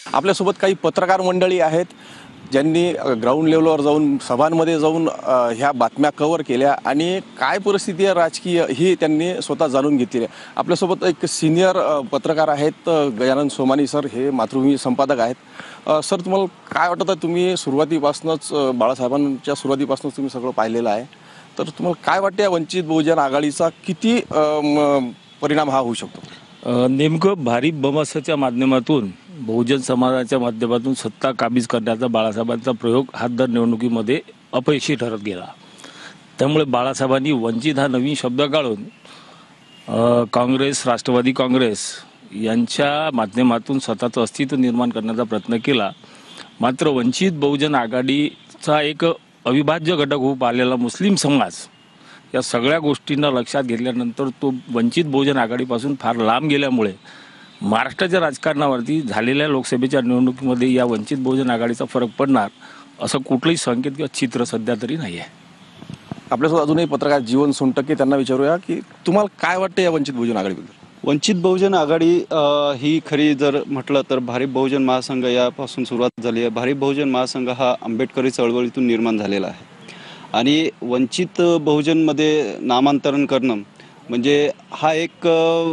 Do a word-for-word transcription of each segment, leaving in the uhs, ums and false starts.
आपल्यासोबत काही पत्रकार मंडळी आहेत ज्यांनी ग्राउंड लेवलवर जाऊन सभांमध्ये जाऊन ह्या बातम्या कव्हर केल्या आणि काय परिस्थिती आहे राजकीय ही त्यांनी स्वतः जाणून घेतली आहे। आपल्यासोबत एक सिनियर पत्रकार आहेत गजानन सोमानी सर, हे मातृभूमी संपादक आहेत। सर, तुम्हाला काय वाटतं, तुम्ही सुरुवातीपासूनच बाळासाहेबांच्या सुरुवातीपासूनच तुम्ही सगळं पाहिलेलं आहे, तर तुम्हाला काय वाटतं वंचित बहुजन आघाडीचा किती परिणाम हा होऊ शकतो? नेमकं भारिप बमसाच्या माध्यमातून बहुजन समाजाच्या माध्यमातून सत्ता काबीज करण्याचा बाळासाहेबांचा प्रयोग हात दर निवडणुकीमध्ये अपयशी ठरत गेला। त्यामुळे बाळासाहेबांनी वंचित हा नवीन शब्द काढून काँग्रेस, राष्ट्रवादी काँग्रेस यांच्या माध्यमातून स्वतःचं अस्तित्व निर्माण करण्याचा प्रयत्न केला। मात्र वंचित बहुजन आघाडीचा एक अविभाज्य घटक होऊन आलेला मुस्लिम समाज या सगळ्या गोष्टींना लक्षात घेतल्यानंतर तो वंचित बहुजन आघाडीपासून फार लांब गेल्यामुळे महाराष्ट्राच्या राजकारणावरती झालेल्या लोकसभेच्या निवडणुकीमध्ये या वंचित बहुजन आघाडीचा फरक पडणार असं कुठलंही संकेत किंवा चित्र सध्या तरी नाही आहे। आपल्यासोबत अजूनही पत्रकार जीवन सोनटक्के, त्यांना विचारूया की तुम्हाला काय वाटतं या वंचित बहुजन आघाडीबद्दल? वंचित बहुजन आघाडी ही खरी जर म्हटलं तर भारिप बहुजन महासंघ यापासून सुरुवात झाली आहे। भारिप बहुजन महासंघ हा आंबेडकरी चळवळीतून निर्माण झालेला आहे आणि वंचित बहुजनमध्ये नामांतरण करणं म्हणजे हा एक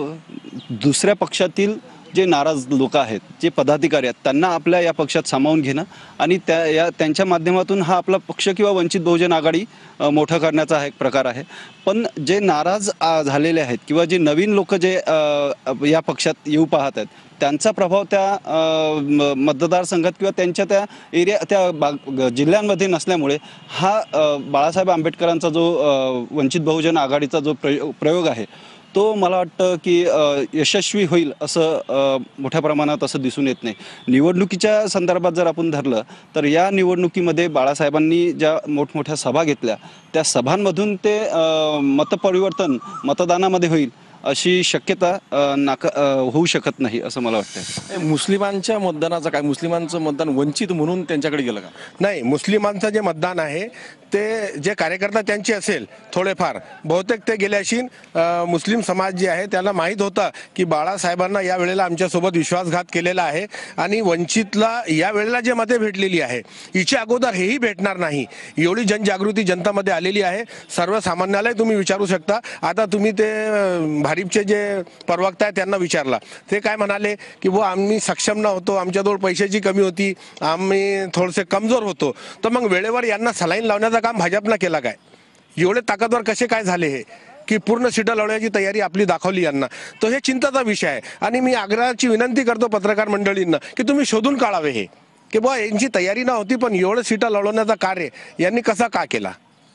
दुसऱ्या पक्षातील जे नाराज लोक आहेत, जे पदाधिकारी आहेत, त्यांना आपल्या या पक्षात सामावून घेणं आणि त्या या त्यांच्या माध्यमातून हा आपला पक्ष किंवा वंचित बहुजन आघाडी मोठा करण्याचा हा एक प्रकार आहे। पण जे नाराज झालेले आहेत किंवा जे नवीन लोक जे या पक्षात येऊ पाहत आहेत त्यांचा प्रभाव त्या मतदारसंघात किंवा त्यांच्या त्या एरिया त्या जिल्ह्यांमध्ये नसल्यामुळे हा बाळासाहेब आंबेडकरांचा जो वंचित बहुजन आघाडीचा जो प्रयोग आहे तो मला वाटतं की यशस्वी होईल असं मोठ्या प्रमाणात असं दिसून येत नाही। निवडणुकीच्या संदर्भात जर आपण धरलं तर या निवडणुकीमध्ये बाळासाहेबांनी ज्या मोठमोठ्या सभा घेतल्या त्या सभांमधून ते मतपरिवर्तन मतदानामध्ये होईल अशी शक्यता नाका होऊ शकत नाही असं मला वाटतं। मुस्लिमांच्या मतदानाचं काय, मुस्लिमांचं मतदान वंचित म्हणून त्यांच्याकडे गेलं का? नाही, मुस्लिमांचं जे मतदान आहे ते जे कार्यकर्ता त्यांचे असेल थोडेफार बहुतेक ते गेल्याशी मुस्लिम समाज जे आहे त्याला माहीत होता की बाळासाहेबांना या वेळेला आमच्यासोबत विश्वासघात केलेला आहे आणि वंचितला या वेळेला जे मते भेटलेली आहे हिच्या अगोदर हेही भेटणार नाही, एवढी जनजागृती जनतामध्ये आलेली आहे। सर्वसामान्यालाही तुम्ही विचारू शकता। आता तुम्ही ते भारिपचे जे प्रवक्ता आहेत त्यांना विचारला, ते काय म्हणाले की वो आम्ही सक्षम नव्हतो, आमच्याजवळ पैशाची कमी होती, आम्ही थोडेसे कमजोर होतो। तर मग वेळेवर यांना सलाईन लावण्याचा काम भाजपनं केला काय? एवढे ताकदवर कसे काय झाले हे की पूर्ण सीटा लढवण्याची तयारी आपली दाखवली यांना? तो हे चिंताचा विषय आहे आणि मी आग्रहाची विनंती करतो पत्रकार मंडळींना की तुम्ही शोधून काढावे हे की बुवा यांची तयारी नव्हती पण एवढं सीटा लढवण्याचा कार्य यांनी कसा का केला?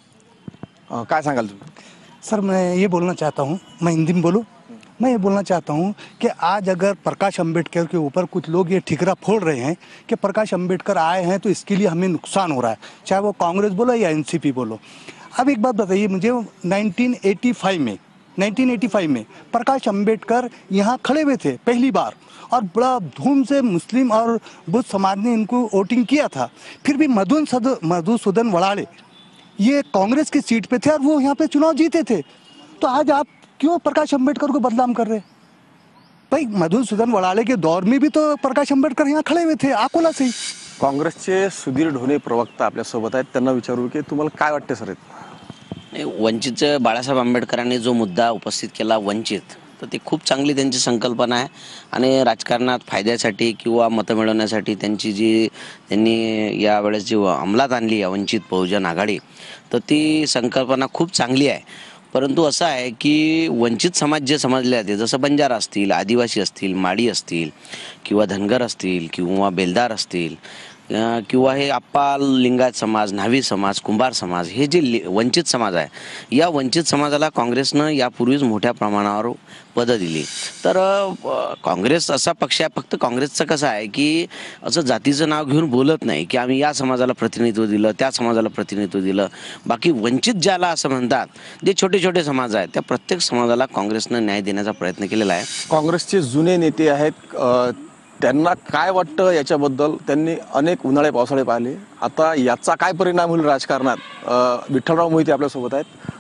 काय सांगाल तुम्ही? सर, मैं ये बोलना चाहता हूँ, मैं हिंदी में बोलूँ। मैं ये बोलना चाहता हूँ कि आज अगर प्रकाश अंबेडकर के ऊपर कुछ लोग ये ठिकरा फोड़ रहे हैं कि प्रकाश अंबेडकर आए हैं तो इसके लिए हमें नुकसान हो रहा है, चाहे वो कांग्रेस बोलो या एनसीपी बोलो। अब एक बात बताइए मुझे, नाइनटीन एटी फाइव में नाइनटीन एटी फाइव में प्रकाश अंबेडकर यहाँ खड़े हुए थे पहली बार और बड़ा धूम से मुस्लिम और बुद्ध समाज ने इनको वोटिंग किया था। फिर भी मधुसूदन मधुसूदन वड़ाले ये कांग्रेस की सीट पे थे और वो यहाँ पे चुनाव जीते थे। तो आज आप क्यों प्रकाश अंबेडकर को बदनाम कर रहे? भाई मधुसूदन वड़ाले के दौर में भी तो प्रकाश अंबेडकर यहाँ खड़े हुए थे अकोला से। काँग्रेसचे सुधीर ढोणे प्रवक्ता आपल्यासोबत आहेत, त्यांना विचारू की तुम्हाला काय वाटते सर? वंचित बाळासाहेब आंबेडकरांनी जो मुद्दा उपस्थित केला वंचित, तर ती खूप चांगली त्यांची संकल्पना आहे आणि राजकारणात फायद्यासाठी किंवा मतं मिळवण्यासाठी त्यांची जी त्यांनी यावेळेस जी अंमलात आणली आहे वंचित बहुजन आघाडी, तर ती संकल्पना खूप चांगली आहे। परंतु असं आहे की वंचित समाज जे समजले जाते, जसं बंजारा असतील, आदिवासी असतील, माडी असतील किंवा धनगर असतील किंवा बेलदार असतील किंवा हे अप्पा लिंगायत समाज, न्हावी समाज, कुंभार समाज, हे जे वंचित समाज आहे या वंचित समाजाला काँग्रेसनं यापूर्वीच मोठ्या प्रमाणावर पदं दिली। तर काँग्रेस असा पक्ष आहे, फक्त काँग्रेसचं कसं आहे की असं जातीचं नाव घेऊन बोलत नाही की आम्ही या समाजाला प्रतिनिधित्व दिलं, त्या समाजाला प्रतिनिधित्व दिलं। बाकी वंचित ज्याला असं म्हणतात, जे छोटे छोटे समाज आहेत त्या प्रत्येक समाजाला काँग्रेसनं न्याय देण्याचा प्रयत्न केलेला आहे। काँग्रेसचे जुने नेते आहेत, त्यांना काय वाटतं याच्याबद्दल? त्यांनी अनेक उन्हाळे पावसाळे पाहिले, आता याचा काय परिणाम होईल राजकारणात? विठ्ठलराव मोहिते आपल्यासोबत आहेत,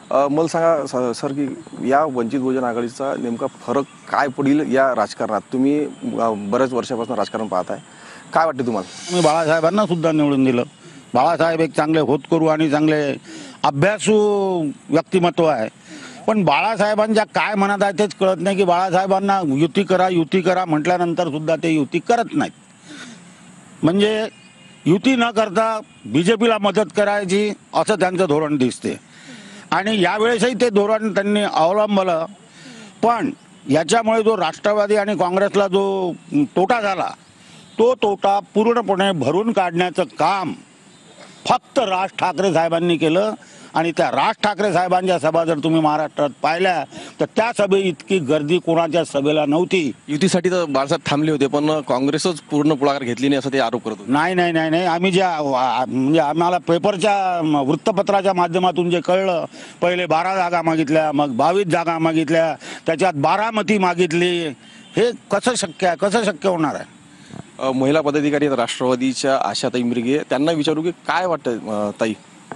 अ, मला सांगा स- सर की या वंचित बहुजन आघाडीचा नेमका फरक काय पडेल या राजकारणात? तुम्ही अ, बऱ्याच वर्षापासून राजकारण पाहताय, काय वाटते तुम्हाला? आम्ही बाळासाहेबांना सुद्धा निवडून दिलं. बाळासाहेब एक चांगले होतकरू आणि चांगले अभ्यासू व्यक्तिमत्व आहे. पण बाळासाहेबांच्या काय मनात आहे तेच कळत नाही की बाळासाहेबांना युती करा युती करा म्हटल्यानंतर सुद्धा ते युती करत नाहीत. म्हणजे युती न करता बी जे पीला मदत करायची असं त्यांचं धोरण दिसते आणि यावेळेसही ते धोरण त्यांनी अवलंबलं. पण याच्यामुळे जो राष्ट्रवादी आणि काँग्रेसला जो तोटा झाला तो तोटा पूर्णपणे भरून काढण्याचं काम फक्त राज ठाकरे साहेबांनी केलं. आणि त्या राज ठाकरे साहेबांच्या सभा जर तुम्ही महाराष्ट्रात पाहिल्या तर त्या सभे इतकी गर्दी कोणाच्या सभेला नव्हती. युतीसाठी तर बाळासाहेब थांबले होते, पण काँग्रेसच पूर्ण पुढाकार घेतली नाही असं ते आरोप करत होते. नाही नाही नाही नाही आम्ही ज्या म्हणजे आम्हाला पेपरच्या वृत्तपत्राच्या माध्यमातून जे कळलं, पहिले बारा जागा मागितल्या, मग बावीस जागा मागितल्या, त्याच्यात बारामती मागितली. हे कसं शक्य आहे? कसं शक्य होणार आहे? अ, महिला पदाधिकारी आहेत राष्ट्रवादीच्या आशाताई मिरगे, त्यांना विचारू की काय वाटतं अ, ताई?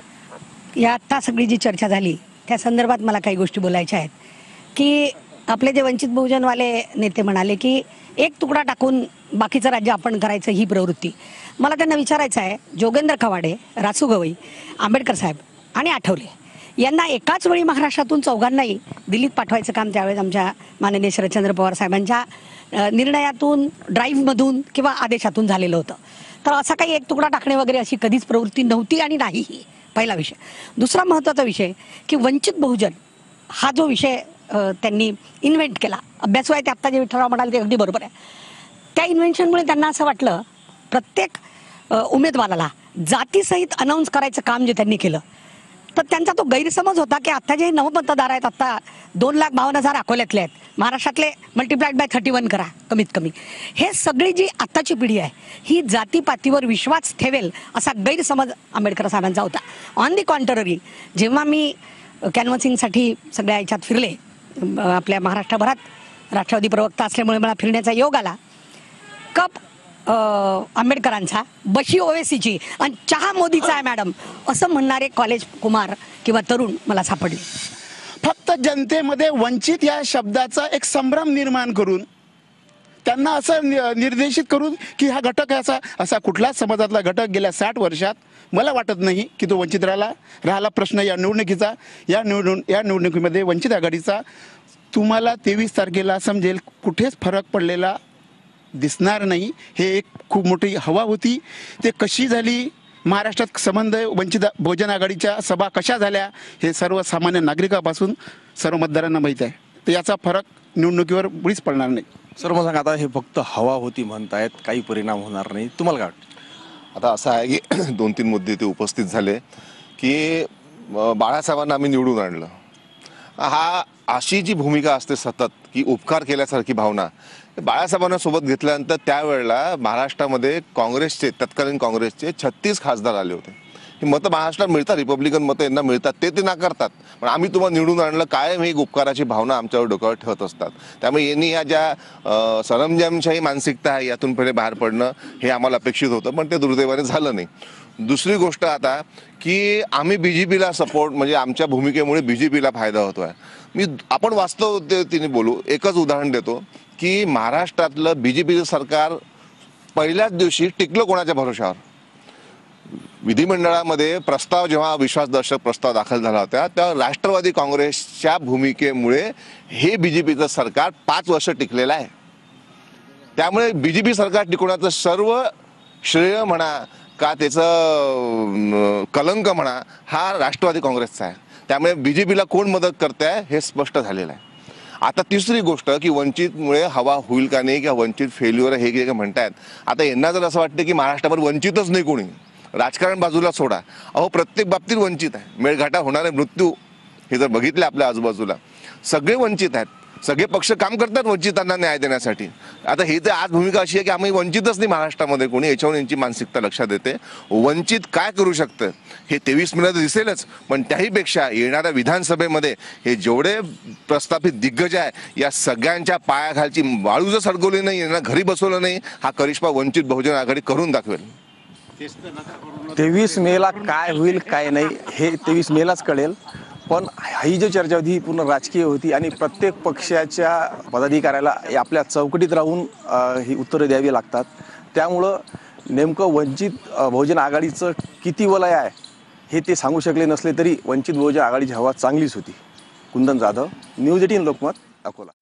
या आत्ता सगळी जी चर्चा झाली त्या संदर्भात मला काही गोष्टी बोलायच्या आहेत की आपले जे वंचित बहुजनवाले नेते म्हणाले की एक तुकडा टाकून बाकीचं राज्य आपण करायचं ही प्रवृत्ती. मला त्यांना विचारायचं आहे, जोगेंद्र खवाडे, रासू गवई, आंबेडकर साहेब आणि आठवले यांना एकाच वेळी महाराष्ट्रातून चौघांनाही दिल्लीत पाठवायचं काम त्यावेळेस आमच्या माननीय शरदचंद्र पवार साहेबांच्या निर्णयातून, ड्राईव्हमधून किंवा आदेशातून झालेलं होतं. तर असा काही एक तुकडा टाकणे वगैरे अशी कधीच प्रवृत्ती नव्हती आणि नाहीही. पहिला विषय. दुसरा महत्त्वाचा विषय की वंचित बहुजन हा जो विषय त्यांनी इन्व्हेंट केला, अभ्यासू आहे ते आत्ता जे विठ्ठलराव म्हणाले ते अगदी बरोबर आहे. त्या इन्व्हेन्शनमुळे त्यांना असं वाटलं प्रत्येक उमेदवाराला जातीसहित अनाऊन्स करायचं काम जे त्यांनी केलं, तर त्यांचा तो गैरसमज होता की आता जे नवमतदार आहेत, आता दोन लाख बावन्न हजार अकोल्यातले आहेत, महाराष्ट्रातले मल्टिप्लाइड बाय थर्टी वन करा कमीत कमी. हे सगळी जी आत्ताची पिढी आहे ही जातीपातीवर विश्वास ठेवेल असा गैरसमज आंबेडकर साहेबांचा होता. ऑन दी कॉन्ट्ररी, जेव्हा मी कॅनव्हसिंगसाठी सगळ्या याच्यात फिरले, आपल्या महाराष्ट्रभरात राष्ट्रवादी प्रवक्ता असल्यामुळे मला फिरण्याचा योग आला, कप आंबेडकरांचा, बशी ओवेसीची आणि चहा मोदीचा आहे मॅडम असं म्हणणारे कॉलेज कुमार किंवा तरुण मला सापडले. फक्त जनतेमध्ये वंचित या शब्दाचा एक संभ्रम निर्माण करून त्यांना असं निर्देशित करून की हा घटक असा असा कुठलाच समाजातला घटक गेल्या साठ वर्षात मला वाटत नाही की तो वंचित राहिला राहिला प्रश्न या निवडणुकीचा. या निवडणूक या निवडणुकीमध्ये वंचित आघाडीचा तुम्हाला तेवीस तारखेला समजेल कुठेच फरक पडलेला दिसणार नाही. हे एक खूप मोठी हवा होती. ते कशी झाली, महाराष्ट्रात संबंध वंचित बहुजन आघाडीच्या सभा कशा झाल्या हे सर्वसामान्य नागरिकापासून सर्व मतदारांना माहीत आहे. तर याचा फरक निवडणुकीवर मुळीच पडणार नाही. सर मग सांगा, आता हे फक्त हवा होती म्हणतायत, काही परिणाम होणार नाही, तुम्हाला काय वाटतं? आता असं आहे की दोन तीन मुद्दे ते उपस्थित झाले की बाळासाहेबांना आम्ही निवडून आणलं. हा अशी जी भूमिका असते सतत की उपकार केल्यासारखी भावना, बाळासाहेबांना सोबत घेतल्यानंतर त्यावेळेला महाराष्ट्रामध्ये काँग्रेसचे तत्कालीन काँग्रेसचे छत्तीस खासदार आले होते. ही मतं महाराष्ट्रात मिळतात, रिपब्लिकन मतं यांना मिळतात, ते ते नाकारतात. पण आम्ही तुम्हाला निवडून आणलं, कायम ही उपकाराची भावना आमच्यावर डोक्यावर ठेवत असतात. त्यामुळे यांनी ह्या ज्या सरंजामशाही मानसिकता आहे यातून पहिले बाहेर पडणं हे आम्हाला अपेक्षित होतं, पण ते दुर्दैवाने झालं नाही. दुसरी गोष्ट आता की आम्ही बी जे पीला सपोर्ट, म्हणजे आमच्या भूमिकेमुळे बी जे पीला फायदा होतो आहे. मी आपण वास्तव तिने बोलू, एकच उदाहरण देतो की महाराष्ट्रातलं बी जे पीचं सरकार पहिल्याच दिवशी टिकलं कोणाच्या भरोशावर. विधिमंडळामध्ये प्रस्ताव जेव्हा विश्वासदर्शक प्रस्ताव दाखल झाला होता तेव्हा राष्ट्रवादी काँग्रेसच्या भूमिकेमुळे हे बी जे पीचं सरकार पाच वर्ष टिकलेलं आहे. त्यामुळे बी जे पी सरकार टिकवण्याचं सर्व श्रेय म्हणा का त्याचं कलंक म्हणा हा राष्ट्रवादी काँग्रेसचा आहे. त्यामुळे बी जे पीला कोण मदत करते आहे हे स्पष्ट झालेलं आहे. आता तिसरी गोष्ट की वंचितमुळे हवा होईल का नाही किंवा वंचित फेल्युअर हे जे म्हणतायत, आता यांना जर असं वाटतं की महाराष्ट्रावर वंचितच नाही कोणी, राजकारण बाजूला सोडा, अहो प्रत्येक बाबतीत वंचित आहे. मेळघाटा होणारे मृत्यू हे जर बघितले आपल्या आजूबाजूला सगळे वंचित आहेत. सगळे पक्ष काम करतात वंचितांना न्याय देण्यासाठी. आता ही तर आज भूमिका अशी आहे की आम्ही वंचितच नाही महाराष्ट्रामध्ये कोणी, याच्यावर यांची मानसिकता लक्षात येते. वंचित काय करू शकतं हे तेवीस मेला दिसेलच, पण त्याहीपेक्षा येणाऱ्या विधानसभेमध्ये हे जेवढे प्रस्थापित दिग्गज आहे या सगळ्यांच्या पायाखालची वाळू जर सडकवली नाही, यांना घरी बसवलं नाही, हा करिश्मा वंचित बहुजन आघाडी करून दाखवेल. तेवीस मेला काय होईल काय नाही हे तेवीस मेलाच कळेल. पण ही जी चर्चा होती ही पूर्ण राजकीय होती आणि प्रत्येक पक्षाच्या पदाधिकाऱ्याला आपल्या चौकटीत राहून अ, ही उत्तरं द्यावी लागतात. त्यामुळं नेमकं वंचित अ, बहुजन आघाडीचं किती वलय आहे हे ते सांगू शकले नसले तरी वंचित बहुजन आघाडीची हवा चांगलीच होती. Kundan Jadhav, News Eighteen Lokmat, Akola.